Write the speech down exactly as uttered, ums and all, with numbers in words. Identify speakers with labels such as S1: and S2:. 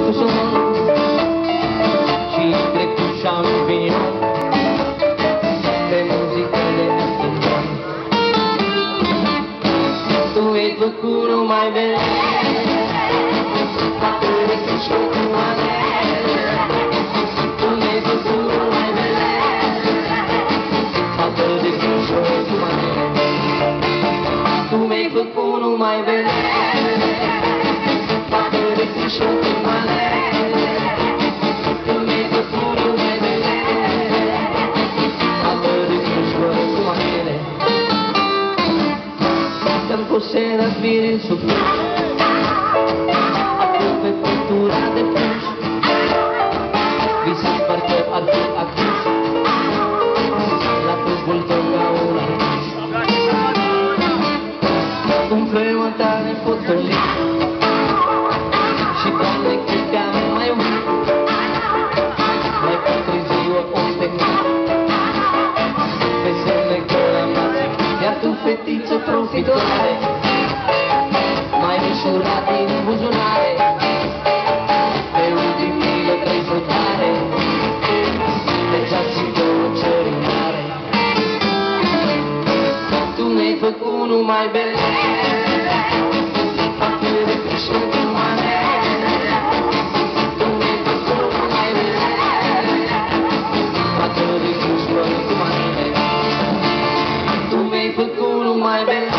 S1: cu somnul și trecut șampinion pe muzicele ascundon. Tu ai făcut numai bine, atât de Cristo cu manele. Tu mi-ai făcut numai bine, atât de Cristo cu manele. Tu mi-ai făcut numai bine, atât de Cristo cu manele. Tu mi-ai făcut numai bine, atât de Cristo cu manele. Că-mi poseda spirito su pe cultura de plus, visi parte arte actus, la fútbol ca una un fremontare fotolì și doamne cât te-am mai iubit, mai potriziu o stecat pe semne că l-am națit, iar tu fetiță profitoare mai mișurat din buzunare, pe ultimile trei frutare, deja și două cerinare. Tu mi-ai făcut numai bine, atât de Cristo cu manele. Tu mi-ai făcut numai bine, atât de Cristo cu manele. Tu mi-ai făcut numai bine.